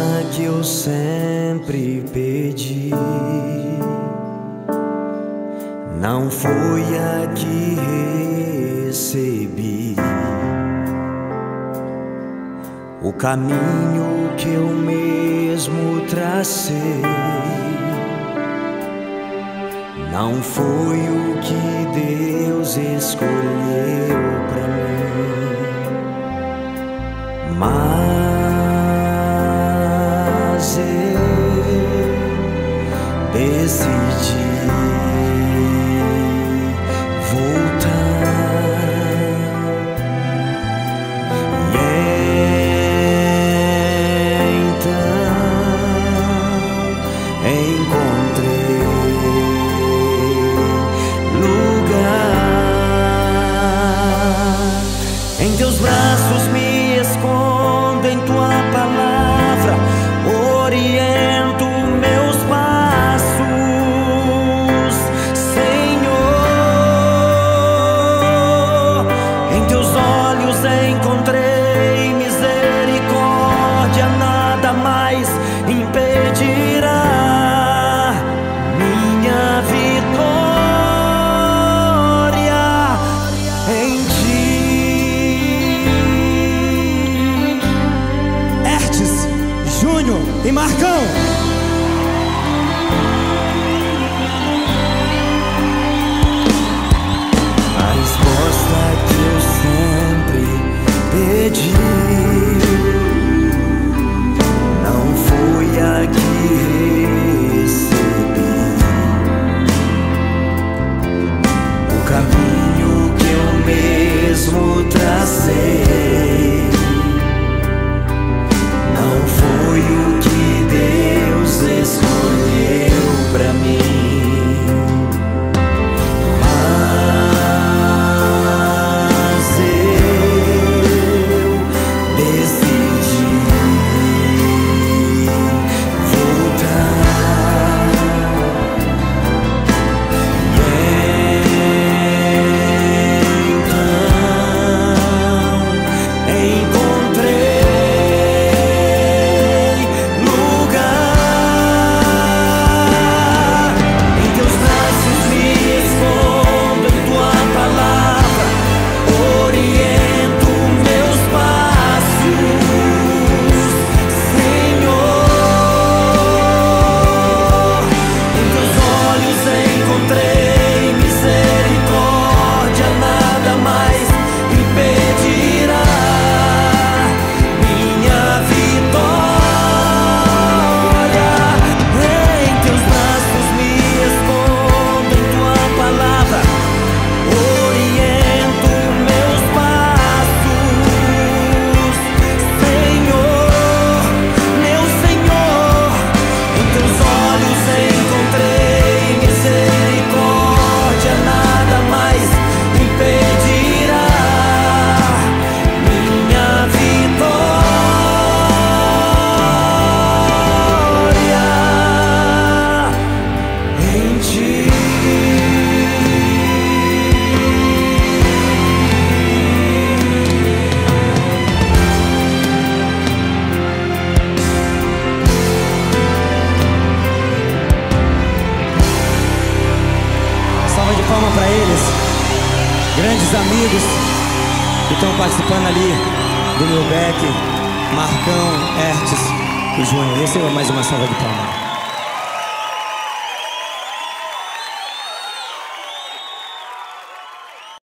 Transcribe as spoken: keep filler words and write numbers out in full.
que eu sempre pedi não foi a que recebi. O caminho que eu mesmo tracei não foi o que Deus escolheu pra mim, mas eu decidi em teus braços me escondo, em tua palavra oriento meus passos, Senhor. Em teus olhos encontrei misericórdia, nada mais impedirá minha vitória em ti. Júnior e Marcão. A resposta que eu sempre pedi não foi a que recebi. O caminho que eu mesmo tracei não foi o que Deus escolheu pra mim, mas eu decidi voltar. E então encontrei para eles, grandes amigos que estão participando ali do meu back, Marcão, Hertes e Júnior. Esse é mais uma salva de palmas.